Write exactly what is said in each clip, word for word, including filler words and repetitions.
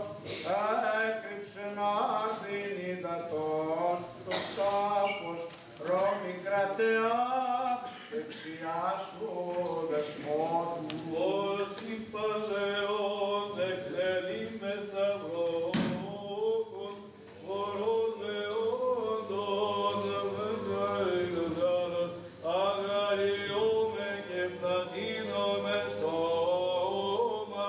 έκρυψεν άδειν υδατών, τους τάφος Ρώμη κρατεά, δεξιάς του δεσμότου. Ως υπαλαιόν εκλελεί με θαυρόκον, ορών λεόντων ευεργαϊνοδάρων, αγαριώμε και πλατίνωμε στόμα,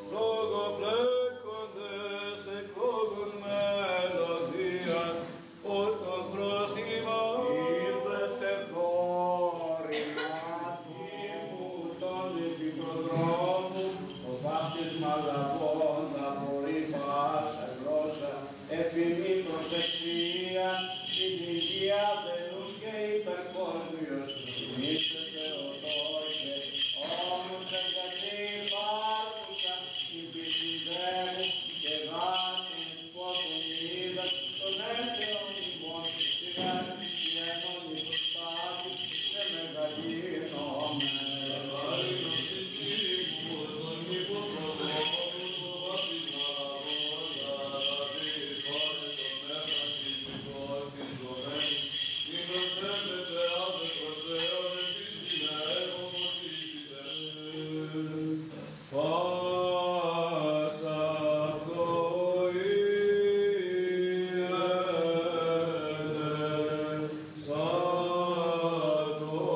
λογοπλέκοντες εκλόγων μελωδίας, όρκον πρόσημαν. Ήρθετε δόρυμα τύπου των υπηκοδρόμου, το βάπτισμα λαβών θα μπορεί πάσα γλώσσα, εφημή προσεξία, συλλογία τελούς και υπερκόσμιος, θυμίσετε οδόησε, όμως εγκατή υπάρχουσα, την πισιδέμου και γάτην φώτων είδας, τον έλθεον ημών, σιγάν και ενών υποστάτης, σε μεγαλύνομαι. Αγάρινος η τύπου, τον υποπροδόμου, το βάπτισμα λαβών, δηλαδή πάρε τον έφραν της υπόρτης ζωμένης, μην προσθέτετε άφε προσέων, επίσης να έχω φωτίσετε. Πάσα πλοήγεται σαν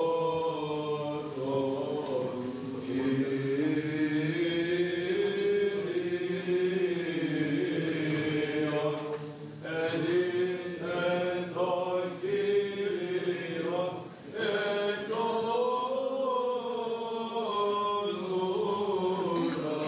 όρθον Κύριον, εδίνεν τον Κύριον εκ των ουρανών.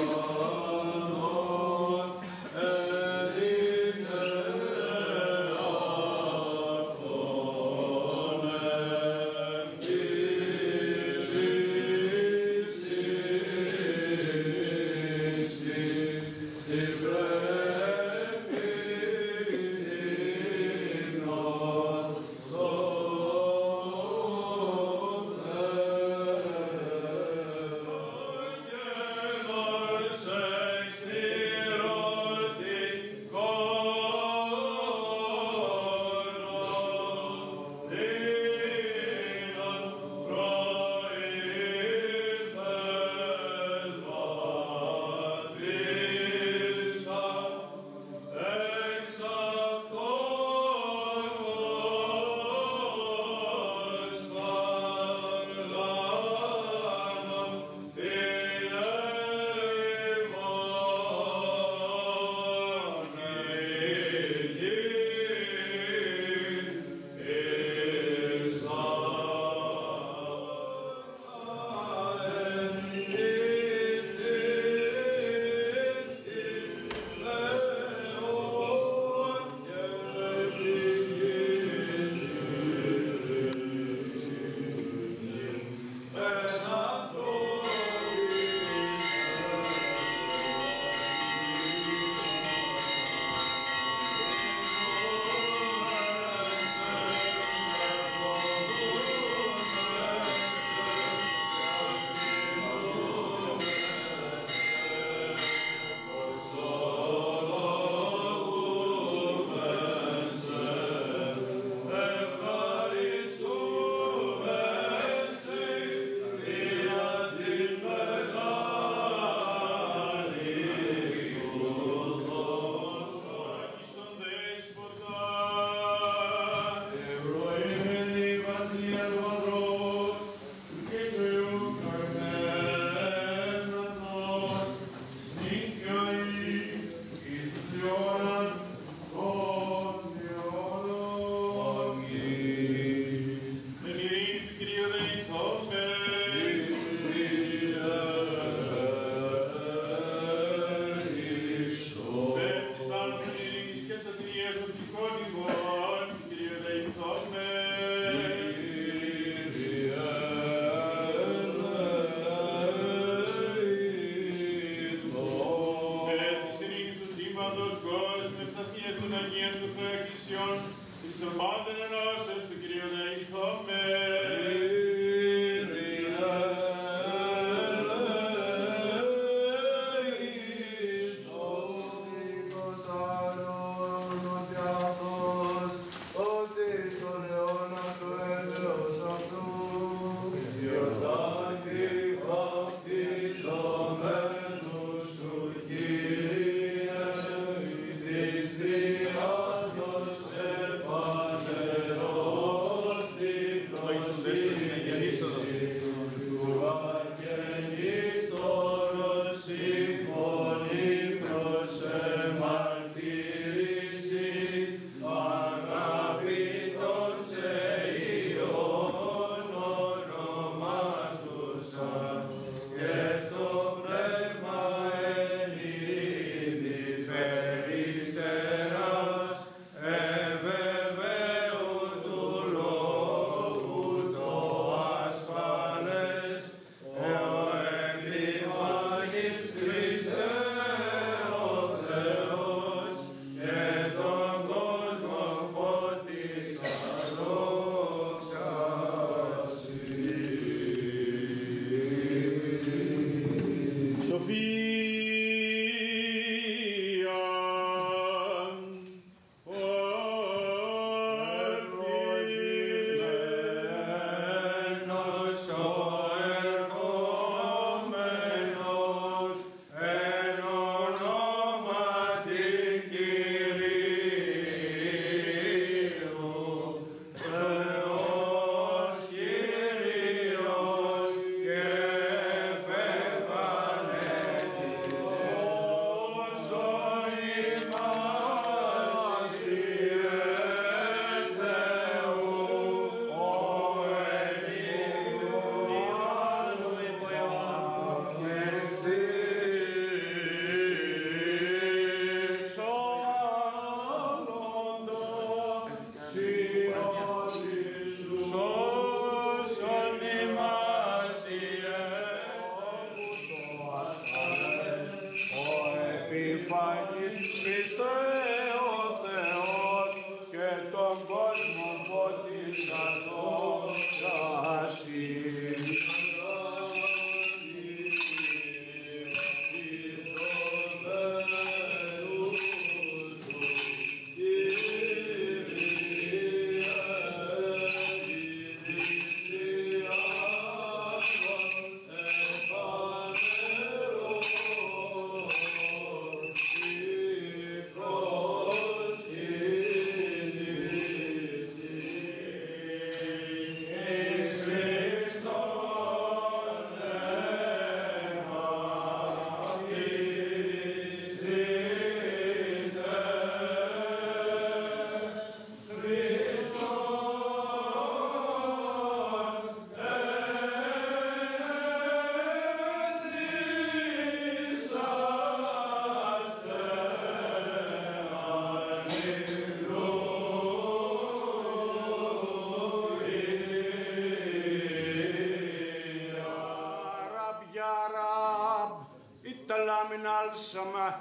من السماء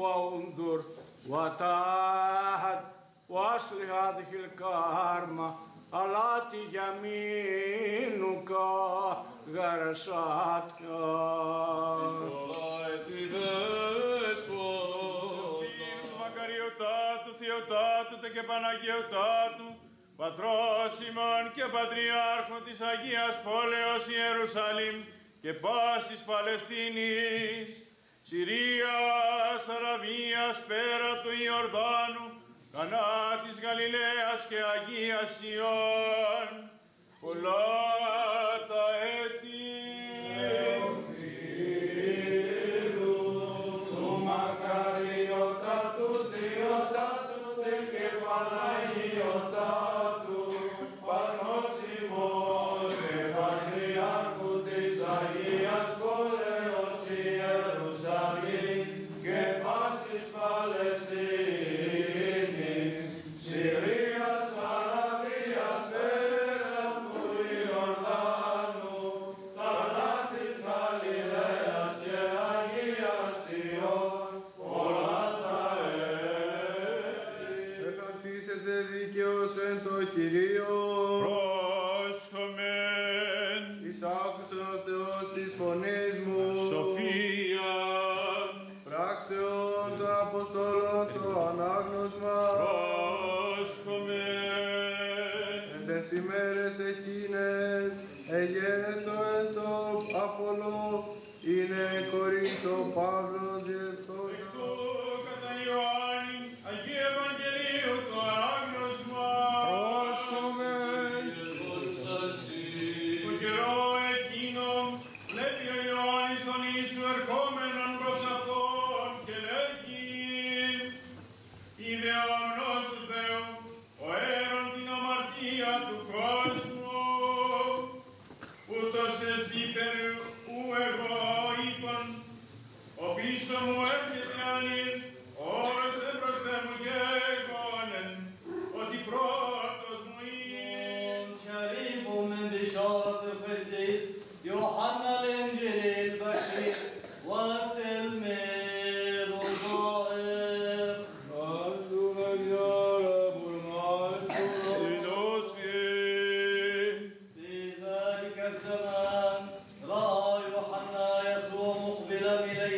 وانظر وتعهد واصل هذه الكرمة التي يمينك غرستك. Μακαριωτάτου, Θεοτάτου και Παναγιωτάτου, Πατρός ημών και Πατριάρχον της Αγίας Πόλεως Ιερουσαλήμ και πάσης Παλαιστίνης, Συρίας, Αραβίας, πέρα του Ιορδάνου, Κανά της Γαλιλαίας και Αγίας Ιών, πολλά τα έτη. Του Μακαριωτάτου, Θεοτάτου και Παναγιωτάτου, Πανός ημών και Πατριάρχου της Αγίας Πόλεως Ιερουσαλήμ και πάσης Παλαιστίνης, Συρίας, Αραβίας, πέρα του Ιορδάνου, Κανά της Γαλιλαίας και Αγίας Ιών, πολλά τα έτη. Εθανθήσετε δίκαιος εν το Κυρίο. Πρόσχομεν. Εισάκουσον ο Θεός της φωνής μου. Σοφία. Πράξεων των Αποστόλων το ανάγνωσμα. Πρόσχομεν. Εν τες ημέρες εκείνες εγένετο εν το Απολό, είναι Κορίνθο Παύλον διευθόντων. Εκτού κατά Ιωάννη, Αγίου Ευαγγελίου το ανάγνωσμα. Πρόσχομεν. Το καιρό εκείνο βλέπει ο Ιωάννης τον Ιησού ερχόμενον προς αυτόν και λέγει: είδε ο αμνός του Θεού, ο έρων την αμαρτία του κόσμου, ούτως εστί περί ου εγώ είπαν, ο πίσω μου έρχεται ανήρ, ως εμπροσθέ μου γέγονεν, ότι πρώτος μου είναι. شريف من بشارة القديس يوحنا الإنجيل البشير والتلميذ الظاهر. في ذلك الزمان رأى يوحنا يسوع مقبلا إليه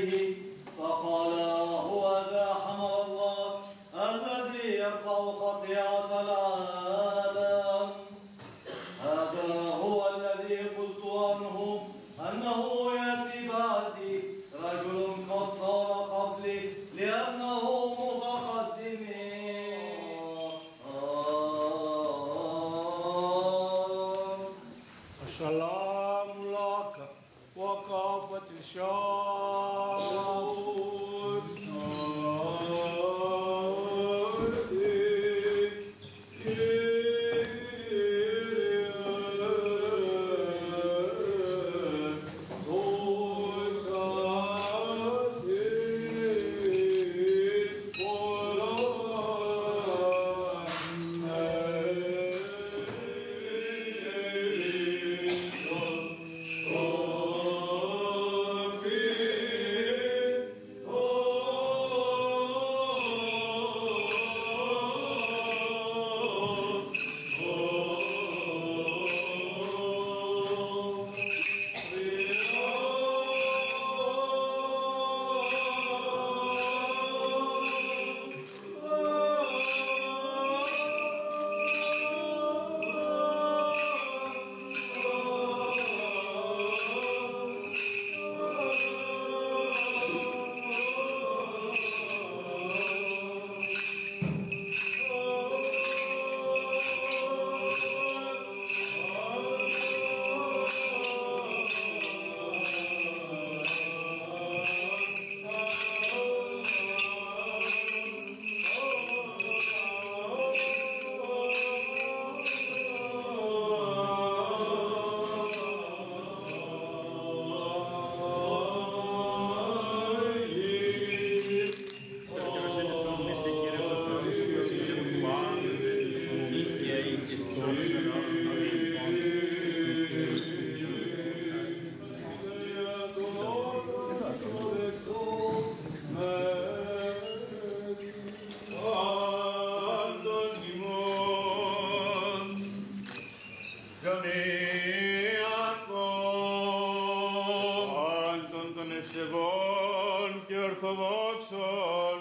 και ορθοδόξων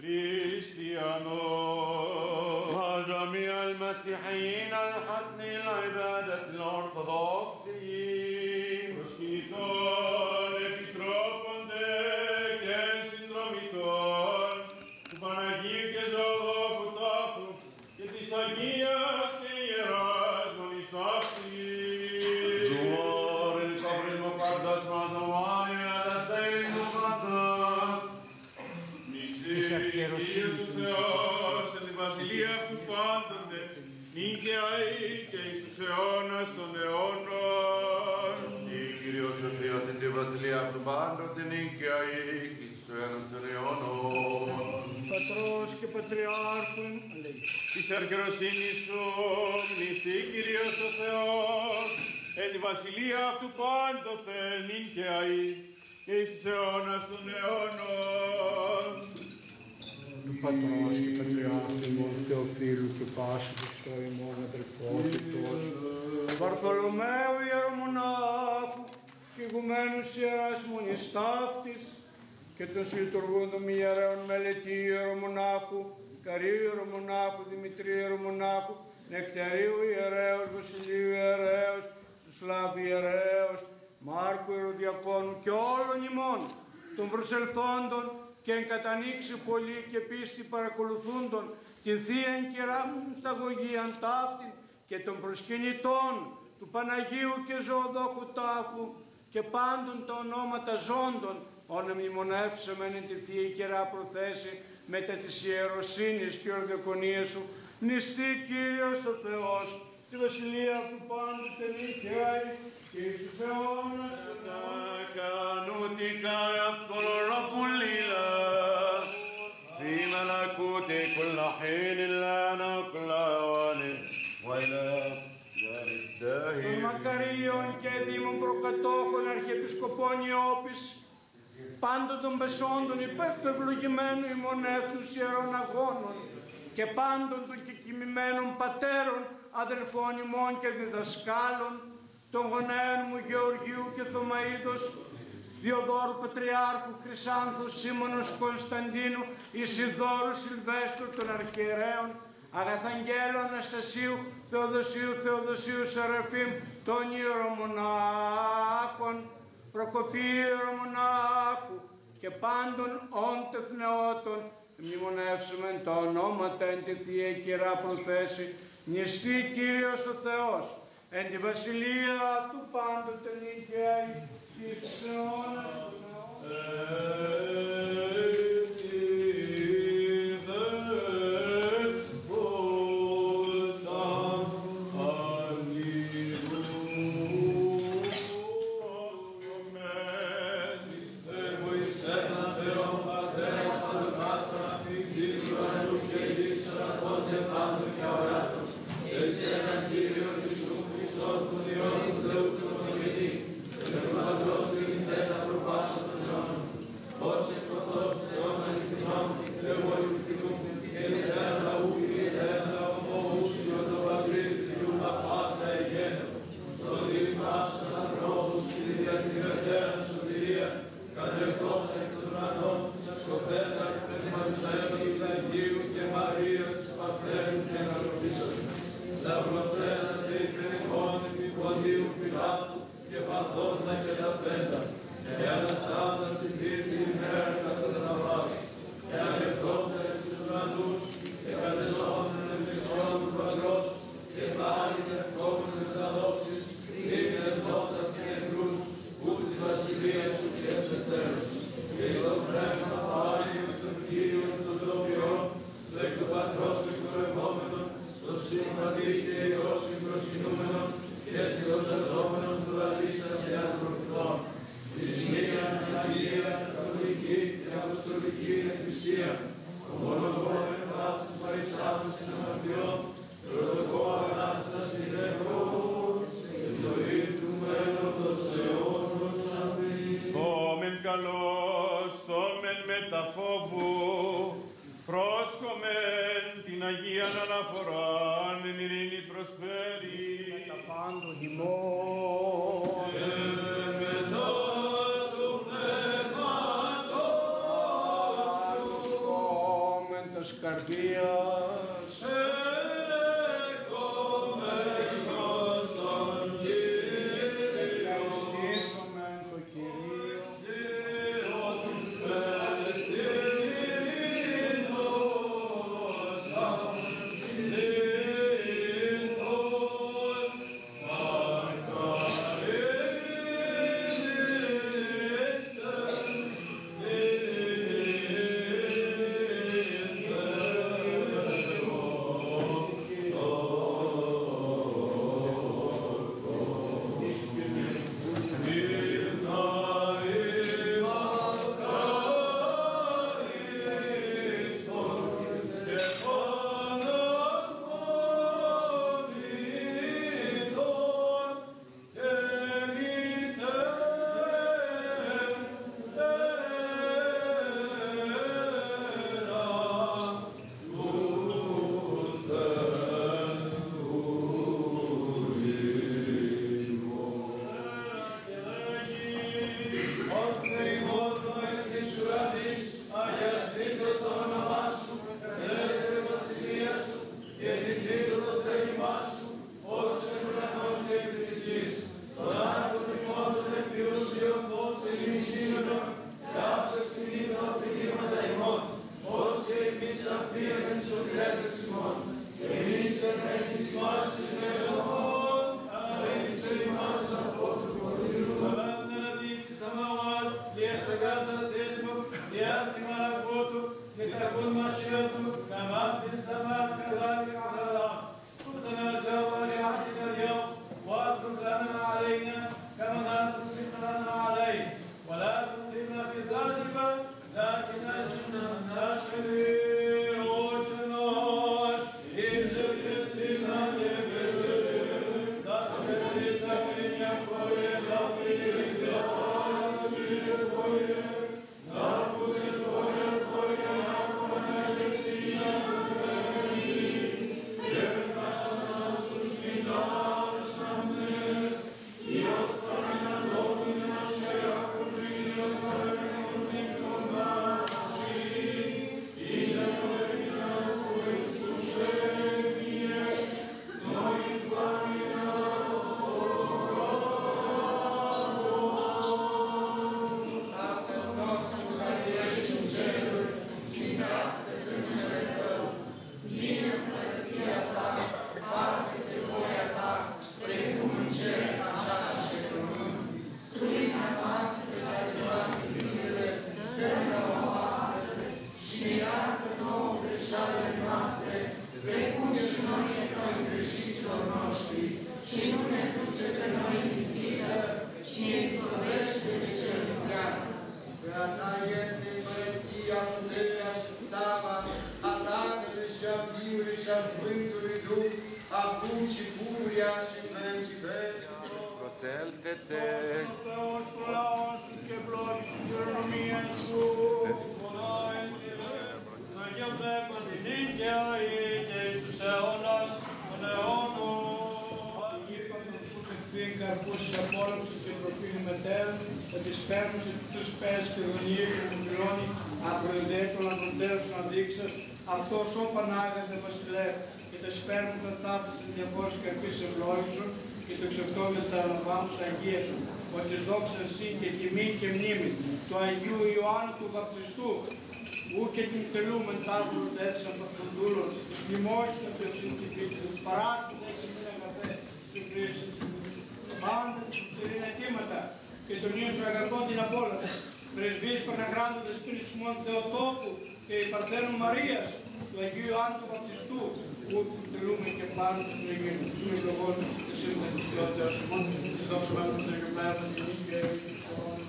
χριστιανών. وجميع المسيحيين الحسن العبادة الأرثوذكسيين. Προσκυνητών, επιτρόπονται και συνδρομητών του Παναγίου και Ζωοδόχου τάφου και της Αγίας και Ιεράς Μονής ταύτης. زوار القبر المقدس مع زوايا الدين المقدس. Μυστήριος ο Θεός εν τη βασιλεία αυτού πάντοτε, νυν και αεί και εις τους αιώνας των αιώνων. Η Κύριος ο Θεός εν τη βασιλεία αυτού πάντοτε νίκαια ή και στους αιώνας των αιώνων. Πατρός και Πατριάρχον, Της αρχαιροσύνης σου μνηστεί Κύριος ο Θεός, εν τη βασιλεία αυτού πάντοτε νυν και αεί και εις τους αιώνας των αιώνων. Πατρός και Πατριάρχον ημών Θεοφίλου και πάσου Χριστό ημών αδελφός και τόσου. Βαρθολομαίου Ιερομονάχου και ηγουμένους Ιεράς Μονής ταύτης και των συλλειτουργούντων ιερέων Μελετή Ιερομονάχου, Καρίου Ιερομονάχου, Δημητρίου Ιερομονάχου, Νεκταρίου Ιερέως, Βασιλείου Ιερέως, του Σλάβη Ιερέως, Μάρκου Ιεροδιακόνου και όλων ημών των προσελθόντων και εν κατανοίξει πολύ και πίστη παρακολουθούντων την Θείαν Κεράμουν σταγωγίαν ταύτην και των προσκυνητών του Παναγίου και Ζωοδόχου τάφου και πάντων τα ονόματα ζώντων ώνα μνημονεύσαμεν εν τη Θεία Κερά προθέσει μετά της ιεροσύνης και ορδιακονίας σου, μνηστεί Κύριος ο Θεός, τη βασιλεία του πάντοτε νικαίη και εις τους αιώνας. كانوتك يذكر رب الإله في ملكوت كل حين الآن وكل أوان وإلى دار Των الداهر. μακαρίων και δήμων προκατόχων αρχιεπισκοπών Ιώπης, πάντων των πεσόντων υπέρ του ευλογημένου ημών έθνους ιερών αγώνων και πάντων των κεκοιμημένων πατέρων, αδελφών ημών και διδασκάλων, των γονέων μου Γεωργίου και Θωμαίδος, Διοδόρου Πατριάρχου, Χρυσάνθου, Σίμωνος Κωνσταντίνου, Ισιδόρου Σιλβέστρου των αρχιερέων, Αγαθαγγέλου Αναστασίου, Θεοδοσίου, Θεοδοσίου Σεραφείμ, των ιερομονάχων, Προκοπίου ιερομονάχου και πάντων όν τεθνεώτων, μνημονεύσομεν τα ονόματα εν τη Θεία Κυρά προθέσει, νηστεί Κύριος ο Θεός, εν τη βασιλεία αυτού πάντοτε νικαίη, εις τους αιώνας των Amen. της καρδίας. Εκομενός τον Κύριο, Ευχαριστήσουμε τον Κύριο. Προσέλθετε. Θεός του λαού σου και ευλόγης την κληρονομία σου. Αγία Πνεύμα την δίκαια είτε εις τους αιώνας των αιώνων. Αγία Παντροπούς εκφύν καρπούς της απόλαυσης και προφήν μετέρων, και της παίρνους και τους πες και γονιοί και μου πληρώνει ακροϊδέτων αγροντέρων σου αδείξας, αυτός ο Πανάγατε Βασιλεύ, και τα σπέρνουν μετά της διαφόρες καρπής ευλόγησον, και το εξωτών με τα αναβάμους Αγίες σου, ότι δόξα εσύ και τιμή και μνήμη του Αγίου Ιωάννου του Βαπτιστού, ου και την τελούμεν τάβολο έτσι αποφροντούλων, της μνημόσυνο του ευσυντηφίτου, του παράξου δέξει μην αγαθέ, του κρίση, πάντα και δυνατήματα, και τον Υιό σου αγαθόν την απόλαυση, πρεσβείς Παναχράντοντες πριν ημών Θεοτόκου και η Παρθένου Μαρίας, του Αγίου Ιωάννου του Βαπτιστού, που τελούμε και πάνω του Αγίου του ευλογών και σύμβουλα της ποιότητας σου, της δόξα πάνω του Αγίου Πνεύμα, την νύχια και της αιώνας.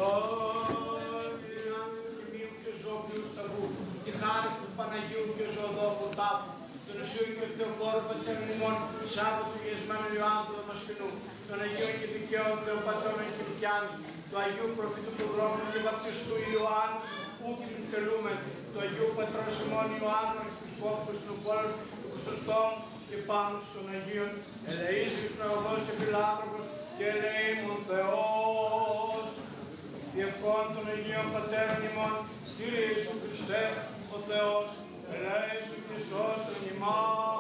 Κύριε Άγγελε του Τιμίου και Ζώπιου Σταυρού, τη χάρη του Παναγίου και Ζωοδόχου Τάπου, τον Ισίου και Θεοφόρου Πατέρων ημών, Σάββατο γεσμένου Ιωάννου του Δαμασκηνού, των Αγίων και Δικαίων Θεοπατρώνων και Πιάνου, του Αγίου Προφήτου του Ρώμου και Βαπτιστού Ιωάννου, που την τελούμε, του Αγίου Πατρός Σιμών Ιωάννου, Επισκόπους του Πόλου, του Χρυσοστόμ και πάνω των Αγίων, ελεήσιος Πνευματός και Φιλάνθρωπος και ελεήμων Θεός. Διευχών των Αγίων Πατέρων ημών, Κύριε Ιησού Χριστέ, ο Θεός, ελέησον και σώσον ημάς.